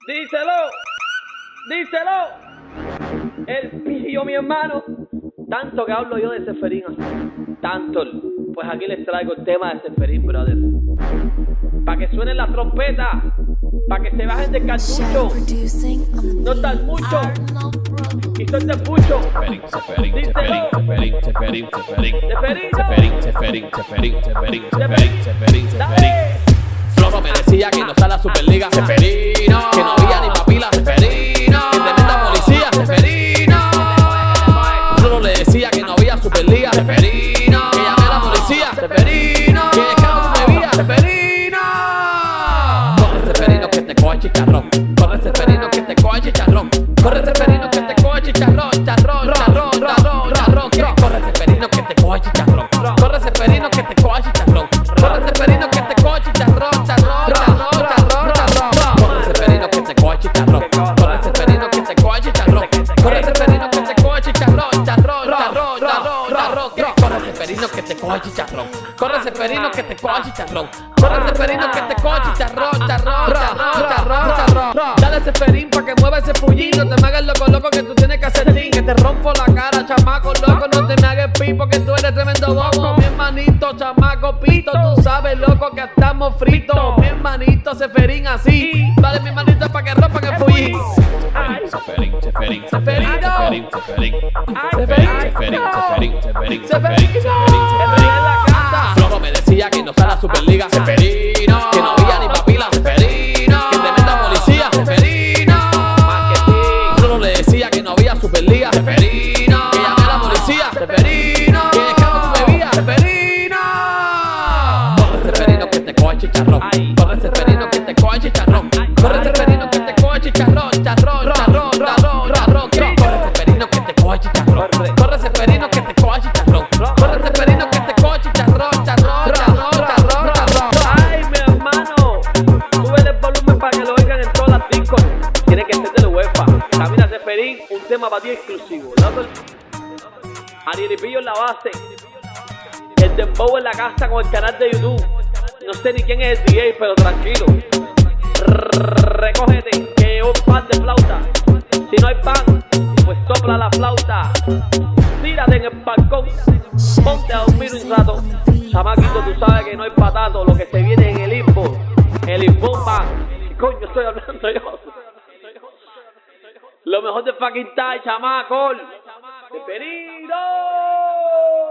Díselo, díselo. El pillo, mi hermano. Tanto que hablo yo de Seferín así. Tanto. Pues aquí les traigo el tema de Seferín, brother. Para que suenen las trompetas. Para que se bajen del cartucho. No tan mucho. Y soy de pucho. Floro me decía que no está la Superliga. Seferino, que no había ni papila. Seferino, que tremenda policía. Seferino. Floro le decía que no había Superliga. Seferino, que llamé a la policía. Seferino, que de caos me veía. Seferino. Corre Seferino que te coge chicharrón. Corre Seferino que te coge chicharrón. Corre Seferino que te coge chicharrón. Charrón, charrón, charrón, charrón. Corre Seferino que te coge chicharrón. Corre Seferino que te coge chicharrón. Corre Seferino que te coge chicharrón. Charrón, charrón, charrón, charrón. Corre Seferino que te coge chicharrón. Corre Seferino que te coge chicharrón. Corre Seferino que te coge chicharrón. Charrón, charrón, charrón, charrón. Corre Seferino que te coge chicharrón. Corre Seferino que te coge chicharrón. Corre Seferino que te coge chicharrón. Charrón, charrón, charrón, charrón. Dale Seferín pa' que mueva ese fullín. No te me hagas loco, loco que tú tienes que hacer ting. Que te rompo la cara, chamaco loco. No te me hagas pipo que tú eres tremendo bobo. Mi hermanito, chamaco pito. Tú sabes, loco, que estamos fritos. Mi hermanito Seferín así. Dale mi hermanito pa' que rompan el fullín. Seferín, Seferín, Seferín, Seferín, Seferín, Seferín, Seferín, Seferín, Seferín. Floro me decía que no está la Superliga. Seferino, que no había ni papila. Seferino, que tremenda policía. Seferino, Floro le decía que no había Superliga. Seferino, que llamé a la policía. Seferino, que de caos me veía. Seferino. Corre Seferino que te coge chicharrón. Corre Seferino que te coge chicharrón. Corre Seferino que te coge chicharrón. Charrón, charrón, charrón, charrón. Corre Seferino que te coge chicharrón. Corre Seferino que te coge chicharrón. Corre Seferino que te coge chicharrón. Charrón, charrón, charrón, charrón. Ay, mi hermano. Sube el volumen para que lo oigan en todas las discos. Tiene que ser de la UEFA. Camina Seferín, un tema para ti exclusivo. Ariel Pillo en la base. El dembow en la casa con el canal de YouTube. No sé ni quién es el DJ, pero tranquilo. Recógete, que un pan de flauta. Si no hay pan, pues sopla la flauta. Tírate en el balcón, ponte a dormir un rato. Chamaquito, tú sabes que no hay patato. Lo que se viene en el limbo, el inbomba. ¿Qué coño estoy hablando yo? Lo mejor de fucking time, chamaco. ¡Seferino!